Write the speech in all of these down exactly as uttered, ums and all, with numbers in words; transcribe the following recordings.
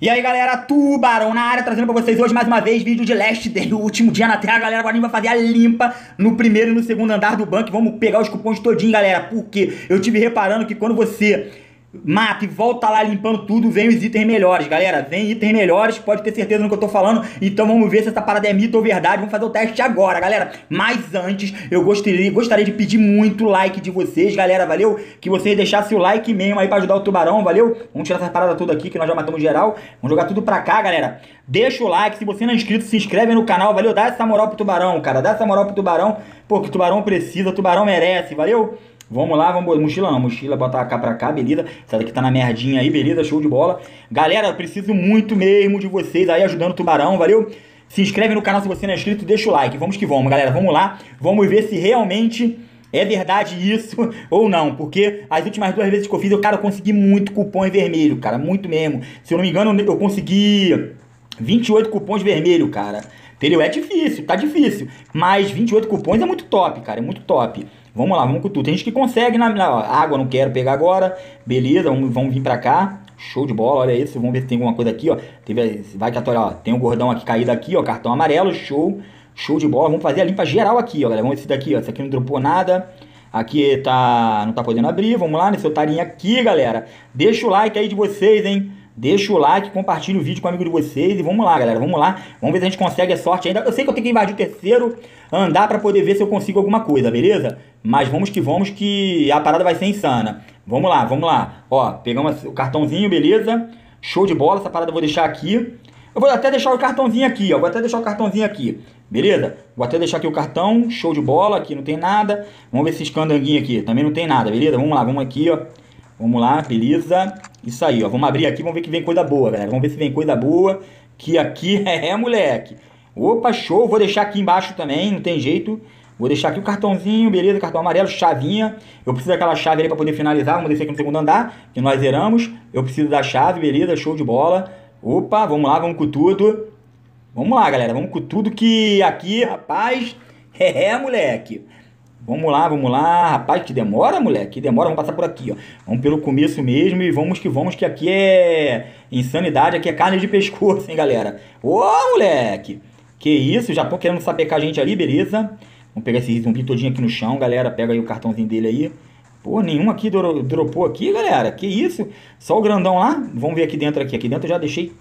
E aí galera, Tubarão na área, trazendo pra vocês hoje mais uma vez vídeo de Last Day, o último dia na Terra, galera. Agora a gente vai fazer a limpa no primeiro e no segundo andar do banco. Vamos pegar os cupons todinho, galera, porque eu tive reparando que quando você mata e volta lá limpando tudo, vem os itens melhores, galera. Vem itens melhores, pode ter certeza no que eu tô falando. Então vamos ver se essa parada é mito ou verdade. Vamos fazer o teste agora, galera. Mas antes, eu gostaria, gostaria de pedir muito like de vocês, galera, valeu? Que vocês deixassem o like mesmo aí pra ajudar o Tubarão, valeu? Vamos tirar essa parada toda aqui, que nós já matamos geral. Vamos jogar tudo pra cá, galera. Deixa o like, se você não é inscrito, se inscreve no canal, valeu? Dá essa moral pro Tubarão, cara. Dá essa moral pro Tubarão, porque o Tubarão precisa, o Tubarão merece, valeu? Vamos lá, vamos... Mochila não, mochila, bota a cá pra cá, beleza? Essa daqui tá na merdinha aí, beleza? Show de bola. Galera, eu preciso muito mesmo de vocês aí ajudando o Tubarão, valeu? Se inscreve no canal se você não é inscrito, deixa o like. Vamos que vamos, galera. Vamos lá. Vamos ver se realmente é verdade isso ou não. Porque as últimas duas vezes que eu fiz, eu, cara, eu consegui muito cupom em vermelho, cara. Muito mesmo. Se eu não me engano, eu consegui vinte e oito cupons vermelho, cara. Entendeu? É difícil, tá difícil. Mas vinte e oito cupons é muito top, cara. É muito top. Vamos lá, vamos com tudo. Tem gente que consegue na, na ó, água, não quero pegar agora. Beleza, vamos, vamos vir pra cá. Show de bola, olha isso. Vamos ver se tem alguma coisa aqui, ó. Teve, vai que a ó, tem um gordão aqui caído aqui, ó. Cartão amarelo, show. Show de bola. Vamos fazer a limpa geral aqui, ó, galera. Vamos ver esse daqui, ó. Esse aqui não dropou nada. Aqui tá, não tá podendo abrir. Vamos lá nesse otarinho aqui, galera. Deixa o like aí de vocês, hein. Deixa o like, compartilha o vídeo com o amigo de vocês e vamos lá, galera, vamos lá. Vamos ver se a gente consegue a sorte ainda. Eu sei que eu tenho que invadir o terceiro andar pra poder ver se eu consigo alguma coisa, beleza? Mas vamos que vamos que a parada vai ser insana. Vamos lá, vamos lá. Ó, pegamos o cartãozinho, beleza? Show de bola, essa parada eu vou deixar aqui. Eu vou até deixar o cartãozinho aqui, ó. Vou até deixar o cartãozinho aqui, beleza? Vou até deixar aqui o cartão, show de bola. Aqui não tem nada. Vamos ver esses candanguinhos aqui, também não tem nada, beleza? Vamos lá, vamos aqui, ó. Vamos lá, beleza? Isso aí, ó. Vamos abrir aqui, vamos ver que vem coisa boa, galera. Vamos ver se vem coisa boa. Que aqui é, moleque. Opa, show. Vou deixar aqui embaixo também, não tem jeito. Vou deixar aqui o cartãozinho, beleza? Cartão amarelo, chavinha. Eu preciso daquela chave ali pra poder finalizar. Vamos descer aqui no segundo andar, que nós zeramos. Eu preciso da chave, beleza? Show de bola. Opa, vamos lá, vamos com tudo. Vamos lá, galera. Vamos com tudo que aqui, rapaz, é, moleque. Vamos lá, vamos lá. Rapaz, que demora, moleque. Que demora. Vamos passar por aqui, ó. Vamos pelo começo mesmo e vamos que vamos, que aqui é insanidade. Aqui é carne de pescoço, hein, galera. Ô, moleque. Que isso, já tô querendo sapecar a gente ali, beleza? Vamos pegar esse zumbi todinho aqui no chão, galera. Pega aí o cartãozinho dele aí. Pô, nenhum aqui dro dropou aqui, galera. Que isso? Só o grandão lá. Vamos ver aqui dentro aqui. Aqui dentro eu já deixei.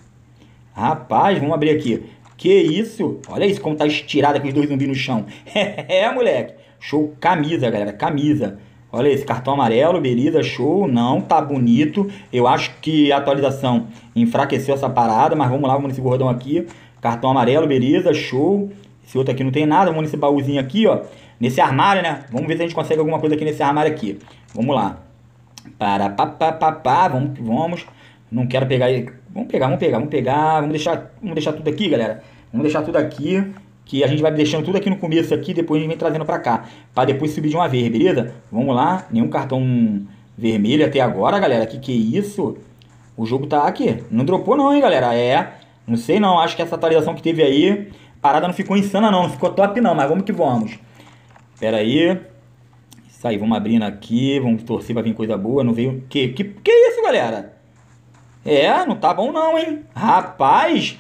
Rapaz, vamos abrir aqui. Que isso? Olha isso como tá estirado aqui os dois zumbis no chão. É, moleque. Show, camisa, galera, camisa. Olha esse cartão amarelo, beleza, show. Não, tá bonito. Eu acho que a atualização enfraqueceu essa parada, mas vamos lá, vamos nesse gordão aqui. Cartão amarelo, beleza, show. Esse outro aqui não tem nada, vamos nesse baúzinho aqui, ó. Nesse armário, né? Vamos ver se a gente consegue alguma coisa aqui nesse armário aqui. Vamos lá. Para, pá, pá, pá, pá. Vamos, vamos. Não quero pegar aí. Vamos pegar, vamos pegar, vamos pegar. Vamos deixar, vamos deixar tudo aqui, galera. Vamos deixar tudo aqui. Que a gente vai deixando tudo aqui no começo aqui, depois a gente vem trazendo pra cá. Pra depois subir de uma vez, beleza? Vamos lá. Nenhum cartão vermelho até agora, galera. Que que é isso? O jogo tá aqui. Não dropou não, hein, galera? É. Não sei não. Acho que essa atualização que teve aí, a parada não ficou insana não. Não ficou top não, mas vamos que vamos. Pera aí. Isso aí, vamos abrindo aqui. Vamos torcer pra vir coisa boa. Não veio... Que, que, que isso, galera? É, não tá bom não, hein? Rapaz...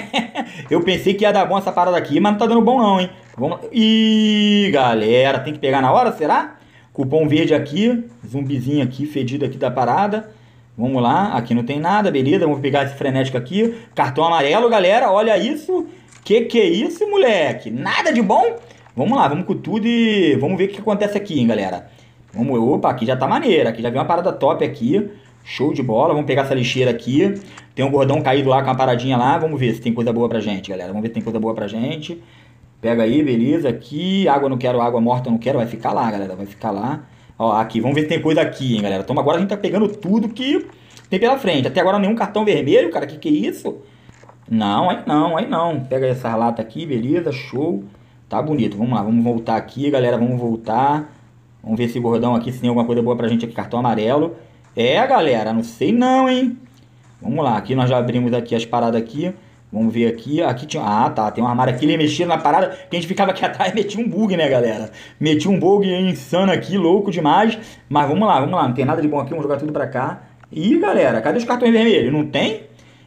Eu pensei que ia dar bom essa parada aqui, mas não tá dando bom não, hein? Vamos... Ih, galera, tem que pegar na hora, será? Cupom verde aqui, zumbizinho aqui, fedido aqui da parada. Vamos lá, aqui não tem nada, beleza? Vamos pegar esse frenético aqui. Cartão amarelo, galera, olha isso. Que que é isso, moleque? Nada de bom? Vamos lá, vamos com tudo e vamos ver o que acontece aqui, hein, galera. Vamos, opa, aqui já tá maneira, aqui já veio uma parada top aqui. Show de bola, vamos pegar essa lixeira aqui. Tem um gordão caído lá com uma paradinha lá. Vamos ver se tem coisa boa pra gente, galera. Vamos ver se tem coisa boa pra gente. Pega aí, beleza. Aqui, água não quero, água morta não quero. Vai ficar lá, galera, vai ficar lá. Ó, aqui, vamos ver se tem coisa aqui, hein, galera. Então agora a gente tá pegando tudo que tem pela frente. Até agora nenhum cartão vermelho, cara. Que que é isso? Não, aí não, aí não. Pega essa lata aqui, beleza, show. Tá bonito, vamos lá, vamos voltar aqui, galera. Vamos voltar. Vamos ver esse gordão aqui, se tem alguma coisa boa pra gente aqui. Cartão amarelo. É, galera, não sei não, hein. Vamos lá, aqui nós já abrimos aqui as paradas aqui. Vamos ver aqui, aqui tinha... Ah, tá, tem um armário aqui, ele mexia na parada, que a gente ficava aqui atrás e metia um bug, né, galera? Metia um bug insano aqui, louco demais. Mas vamos lá, vamos lá, não tem nada de bom aqui, vamos jogar tudo pra cá. Ih, galera, cadê os cartões vermelhos? Não tem?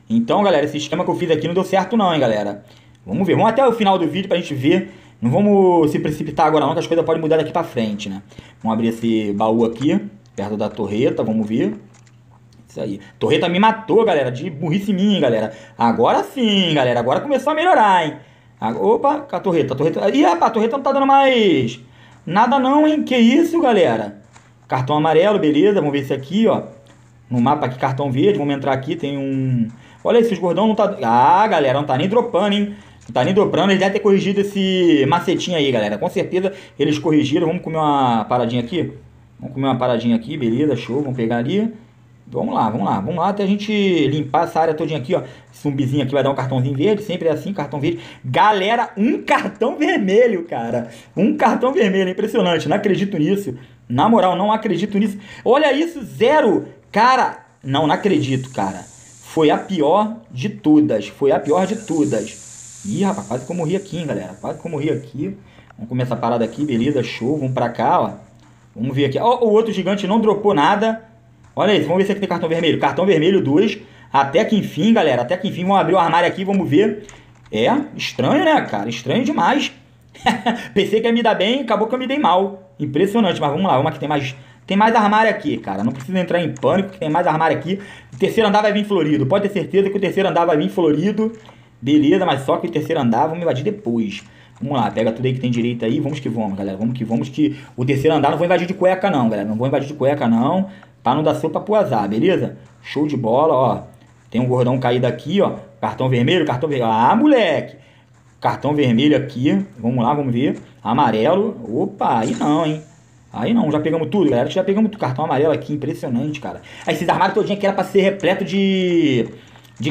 Então, galera, esse esquema que eu fiz aqui não deu certo não, hein, galera. Vamos ver, vamos até o final do vídeo pra gente ver. Não vamos se precipitar agora não, que as coisas podem mudar daqui pra frente, né? Vamos abrir esse baú aqui, perto da torreta, vamos ver. Isso aí. Torreta me matou, galera, de burrice minha, galera. Agora sim, galera, agora começou a melhorar, hein? Opa, a torreta, a torreta... Ih, rapaz, a torreta não tá dando mais nada não, hein? Que isso, galera? Cartão amarelo, beleza, vamos ver esse aqui, ó. No mapa aqui, cartão verde, vamos entrar aqui, tem um... Olha aí, se os gordão não tá... Ah, galera, não tá nem dropando, hein? Não tá nem dropando, eles devem ter corrigido esse macetinho aí, galera. Com certeza eles corrigiram. Vamos comer uma paradinha aqui? Vamos comer uma paradinha aqui, beleza, show. Vamos pegar ali. Vamos lá, vamos lá, vamos lá até a gente limpar essa área todinha aqui, ó. Esse zumbizinho aqui vai dar um cartãozinho verde, sempre é assim, cartão verde. Galera, um cartão vermelho, cara. Um cartão vermelho, impressionante, não acredito nisso. Na moral, não acredito nisso. Olha isso, zero. Cara, não, não acredito, cara. Foi a pior de todas, foi a pior de todas. Ih, rapaz, quase que eu morri aqui, hein, galera. Quase que eu morri aqui. Vamos começar a parada aqui, beleza, show. Vamos pra cá, ó. Vamos ver aqui. Ó, o outro gigante não dropou nada. Olha isso, vamos ver se aqui tem cartão vermelho. Cartão vermelho dois. Até que enfim, galera. Até que enfim, vamos abrir o armário aqui, vamos ver. É, estranho, né, cara? Estranho demais. Pensei que ia me dar bem, acabou que eu me dei mal. Impressionante, mas vamos lá. Vamos aqui, tem mais, tem mais armário aqui, cara. Não precisa entrar em pânico, que tem mais armário aqui. O terceiro andar vai vir florido. Pode ter certeza que o terceiro andar vai vir florido. Beleza, mas só que o terceiro andar vamos invadir depois. Vamos lá, pega tudo aí que tem direito aí. Vamos que vamos, galera. Vamos que vamos que o terceiro andar não vou invadir de cueca não, galera. Não vou invadir de cueca não. Pra não dar sopa pro azar, beleza? Show de bola, ó. Tem um gordão caído aqui, ó. Cartão vermelho, cartão vermelho. Ah, moleque. Cartão vermelho aqui. Vamos lá, vamos ver. Amarelo. Opa, aí não, hein. Aí não, já pegamos tudo, galera. Já pegamos tudo. Cartão amarelo aqui, impressionante, cara. Aí esses armários todinho aqui era pra ser repleto de... De,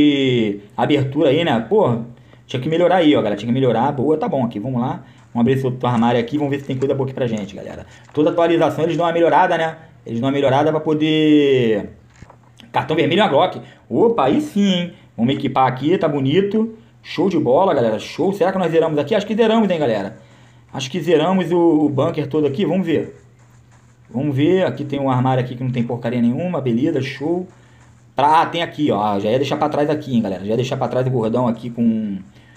de abertura aí, né? Pô, tinha que melhorar aí, ó, galera. Tinha que melhorar. Boa, tá bom aqui. Vamos lá. Vamos abrir esse outro armário aqui. Vamos ver se tem coisa boa aqui pra gente, galera. Toda atualização eles dão uma melhorada, né? Eles dão uma melhorada pra poder... Cartão vermelho e uma Glock. Opa, aí sim, hein? Vamos equipar aqui, tá bonito. Show de bola, galera. Show. Será que nós zeramos aqui? Acho que zeramos, hein, galera? Acho que zeramos o, o bunker todo aqui. Vamos ver. Vamos ver. Aqui tem um armário aqui que não tem porcaria nenhuma. Beleza, show. Pra, ah, tem aqui, ó. Já ia deixar pra trás aqui, hein, galera. Já ia deixar pra trás o gordão aqui com...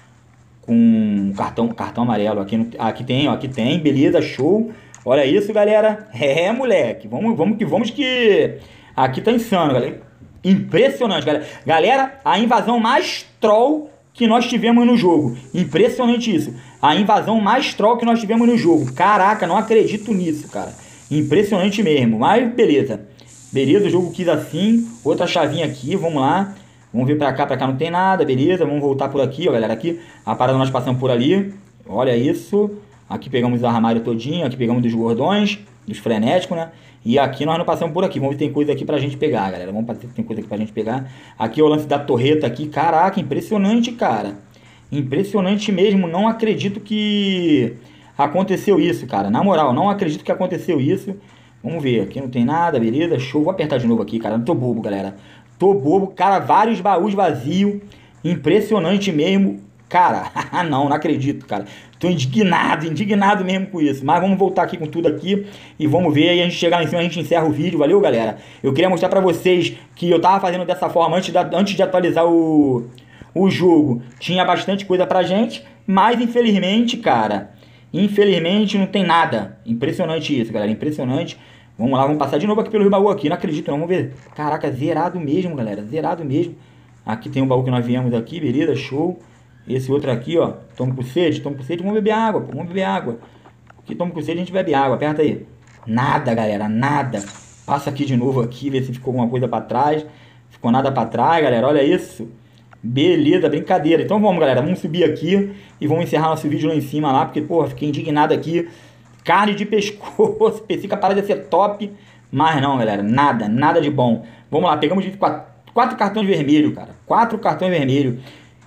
Com cartão, cartão amarelo. Aqui, no, aqui tem, ó. Aqui tem. Beleza, show. Olha isso, galera. É, moleque. Vamos, vamos que vamos que... Aqui tá insano, galera. Impressionante, galera. Galera, a invasão mais troll que nós tivemos no jogo. Impressionante isso. A invasão mais troll que nós tivemos no jogo. Caraca, não acredito nisso, cara. Impressionante mesmo. Mas beleza. Beleza, o jogo quis assim. Outra chavinha aqui, vamos lá. Vamos ver pra cá, pra cá não tem nada, beleza. Vamos voltar por aqui, ó, galera. Aqui, a parada nós passamos por ali. Olha isso. Aqui pegamos o armário todinho. Aqui pegamos dos gordões, dos frenéticos, né? E aqui nós não passamos por aqui. Vamos ver se tem coisa aqui pra gente pegar, galera. Vamos ver se tem coisa aqui pra gente pegar. Aqui é o lance da torreta aqui. Caraca, impressionante, cara. Impressionante mesmo. Não acredito que aconteceu isso, cara. Na moral, não acredito que aconteceu isso. Vamos ver. Aqui não tem nada, beleza? Show. Vou apertar de novo aqui, cara. Não tô bobo, galera. Tô bobo. Cara, vários baús vazios. Impressionante mesmo. Cara, não, não acredito, cara. Tô indignado, indignado mesmo com isso. Mas vamos voltar aqui com tudo aqui e vamos ver. Aí a gente chegar lá em cima, a gente encerra o vídeo. Valeu, galera? Eu queria mostrar pra vocês que eu tava fazendo dessa forma antes, da, antes de atualizar o, o jogo. Tinha bastante coisa pra gente, mas infelizmente, cara, infelizmente não tem nada. Impressionante isso, galera, impressionante. Vamos lá, vamos passar de novo aqui pelo baú aqui. Não acredito não, vamos ver. Caraca, zerado mesmo, galera, zerado mesmo. Aqui tem um baú que nós viemos aqui, beleza, show. Esse outro aqui, ó, toma com sede, toma com sede, vamos beber água, pô, vamos beber água. Aqui toma com sede, a gente bebe água, aperta aí. Nada, galera, nada. Passa aqui de novo aqui, ver se ficou alguma coisa pra trás. Ficou nada pra trás, galera, olha isso. Beleza, brincadeira. Então vamos, galera, vamos subir aqui e vamos encerrar nosso vídeo lá em cima lá, porque, porra, fiquei indignado aqui. Carne de pescoço, pensei que a parada ia ser top, mas não, galera, nada, nada de bom. Vamos lá, pegamos quatro, quatro cartões vermelhos, cara, quatro cartões vermelhos.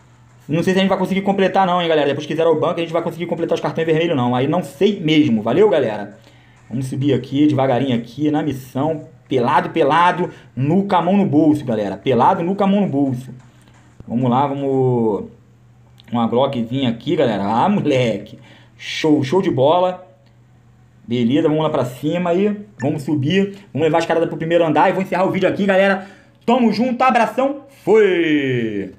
Não sei se a gente vai conseguir completar não, hein, galera. Depois que zerar o banco, a gente vai conseguir completar os cartões vermelhos não. Aí não sei mesmo. Valeu, galera? Vamos subir aqui, devagarinho aqui, na missão. Pelado, pelado, no a mão no bolso, galera. Pelado, no a mão no bolso. Vamos lá, vamos... Uma Glockzinha aqui, galera. Ah, moleque. Show, show de bola. Beleza, vamos lá pra cima aí. Vamos subir. Vamos levar as caradas pro primeiro andar. E vou encerrar o vídeo aqui, galera. Tamo junto, abração, fui!